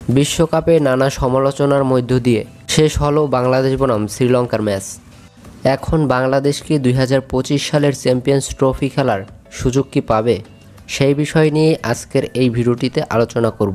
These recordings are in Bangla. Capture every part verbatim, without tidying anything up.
বিশ্বকাপে নানা সমালোচনার মধ্য দিয়ে শেষ হলো বাংলাদেশ বনাম শ্রীলঙ্কার ম্যাচ। এখন বাংলাদেশ কি দুই হাজার পঁচিশ সালের চ্যাম্পিয়ন্স ট্রফি খেলার সুযোগ কি পাবে, সেই বিষয় নিয়ে আজকের এই ভিডিওটিতে আলোচনা করব।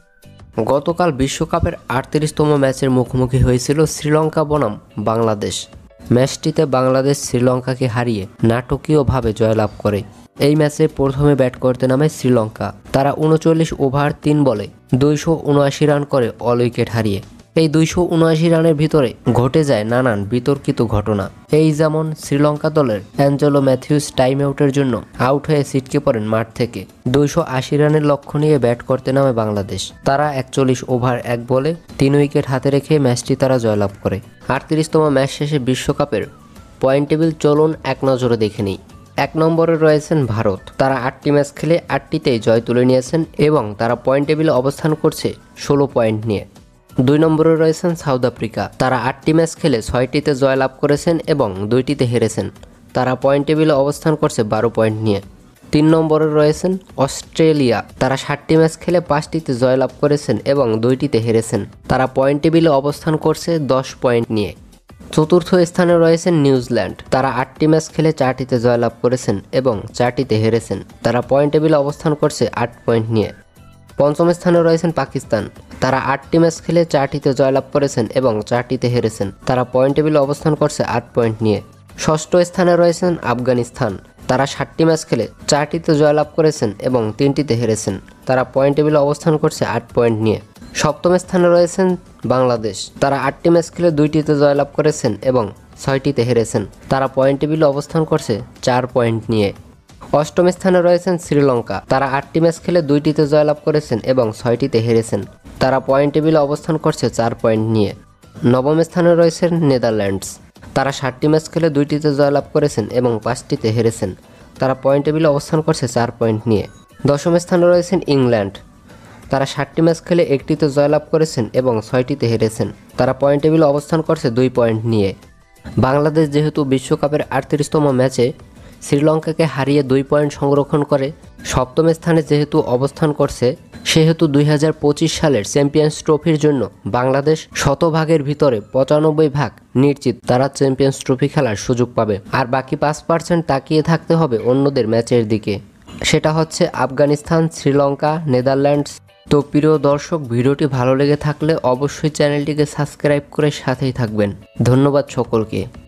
গতকাল বিশ্বকাপের আটত্রিশতম ম্যাচের মুখোমুখি হয়েছিল শ্রীলঙ্কা বনাম বাংলাদেশ। ম্যাচটিতে বাংলাদেশ শ্রীলঙ্কাকে হারিয়ে নাটকীয়ভাবে জয়লাভ করে। এই ম্যাচে প্রথমে ব্যাট করতে নামে শ্রীলঙ্কা। তারা উনচল্লিশ ওভার তিন বলে দুইশো উনআশি রান করে অল উইকেট হারিয়ে। এই দুইশো উনআশি রানের ভিতরে ঘটে যায় নানান বিতর্কিত ঘটনা। এই যেমন শ্রীলঙ্কা দলের অ্যাঞ্জেলো ম্যাথিউস টাইম আউটের জন্য আউট হয়ে ছিটকে পড়েন মাঠ থেকে। দুইশো আশি রানের লক্ষ্য নিয়ে ব্যাট করতে নামে বাংলাদেশ। তারা একচল্লিশ ওভার এক বলে তিন উইকেট হাতে রেখে ম্যাচটি তারা জয়লাভ করে। আটত্রিশতম ম্যাচ শেষে বিশ্বকাপের পয়েন্ট টেবিল চলুন এক নজরে দেখে নিই। এক নম্বরে রয়েছেন ভারত। তারা আটটি ম্যাচ খেলে আটটিতেই জয় তুলে নিয়েছেন এবং তারা পয়েন্ট টেবিলে অবস্থান করছে ষোলো পয়েন্ট নিয়ে। দুই নম্বরে রয়েছেন সাউথ আফ্রিকা। তারা আটটি ম্যাচ খেলে ছয়টিতে জয়লাভ করেছেন এবং দুইটিতে হেরেছেন। তারা পয়েন্ট টেবিলে অবস্থান করছে বারো পয়েন্ট নিয়ে। তিন নম্বরে রয়েছেন অস্ট্রেলিয়া। তারা ষাটটি ম্যাচ খেলে পাঁচটিতে জয়লাভ করেছেন এবং দুইটিতে হেরেছেন। তারা পয়েন্ট টেবিলে অবস্থান করছে দশ পয়েন্ট নিয়ে। চতুর্থ স্থানে রয়েছেন নিউজিল্যান্ড। তারা আটটি ম্যাচ খেলে চারটিতে জয়লাভ করেছেন এবং চারটিতে হেরেছেন। তারা পয়েন্ট টেবিলে অবস্থান করছে আট পয়েন্ট নিয়ে। পঞ্চম স্থানে রয়েছেন পাকিস্তান। তারা আটটি ম্যাচ খেলে চারটিতে জয়লাভ করেছেন এবং চারটিতে হেরেছেন। তারা পয়েন্ট টেবিলে অবস্থান করছে আট পয়েন্ট নিয়ে। ষষ্ঠ স্থানে রয়েছেন আফগানিস্তান। তারা ষাটটি ম্যাচ খেলে চারটিতে জয়লাভ করেছেন এবং তিনটিতে হেরেছেন। তারা পয়েন্ট টেবিলে অবস্থান করছে আট পয়েন্ট নিয়ে। সপ্তম স্থানে রয়েছেন বাংলাদেশ। তারা আটটি ম্যাচ খেলে দুইটিতে জয়লাভ করেছেন এবং ছয়টিতে হেরেছেন। তারা পয়েন্ট টেবিলে অবস্থান করছে চার পয়েন্ট নিয়ে। অষ্টম স্থানে রয়েছেন শ্রীলঙ্কা। তারা আটটি ম্যাচ খেলে দুইটিতে জয়লাভ করেছেন এবং ছয়টিতে হেরেছেন। তারা পয়েন্ট টেবিলে অবস্থান করছে চার পয়েন্ট নিয়ে। নবম স্থানে রয়েছেন নেদারল্যান্ডস। তারা ষাটটি ম্যাচ খেলে দুইটিতে জয়লাভ করেছেন এবং পাঁচটিতে হেরেছেন। তারা পয়েন্ট টেবিলে অবস্থান করছে চার পয়েন্ট নিয়ে। দশম স্থানে রয়েছেন ইংল্যান্ড। তারা ষাটটি ম্যাচ খেলে একটিতে জয়লাভ করেছেন এবং ছয়টিতে হেরেছেন। তারা পয়েন্ট টেবিলে অবস্থান করছে দুই পয়েন্ট নিয়ে। বাংলাদেশ যেহেতু বিশ্বকাপের আটত্রিশতম ম্যাচে শ্রীলঙ্কাকে হারিয়ে দুই পয়েন্ট সংরক্ষণ করে সপ্তম স্থানে যেহেতু অবস্থান করছে, সেহেতু দুই হাজার পঁচিশ সালের চ্যাম্পিয়ন্স ট্রফির জন্য বাংলাদেশ শতভাগের ভিতরে পঁচানব্বই ভাগ নিশ্চিত তারা চ্যাম্পিয়ন্স ট্রফি খেলার সুযোগ পাবে। আর বাকি পাঁচ পার্সেন্ট তাকিয়ে থাকতে হবে অন্যদের ম্যাচের দিকে। সেটা হচ্ছে আফগানিস্তান, শ্রীলঙ্কা, নেদারল্যান্ডস। তো প্রিয় দর্শক, ভিডিওটি ভালো লেগে থাকলে অবশ্যই চ্যানেলটিকে সাবস্ক্রাইব করে সাথেই থাকবেন। ধন্যবাদ সকলকে।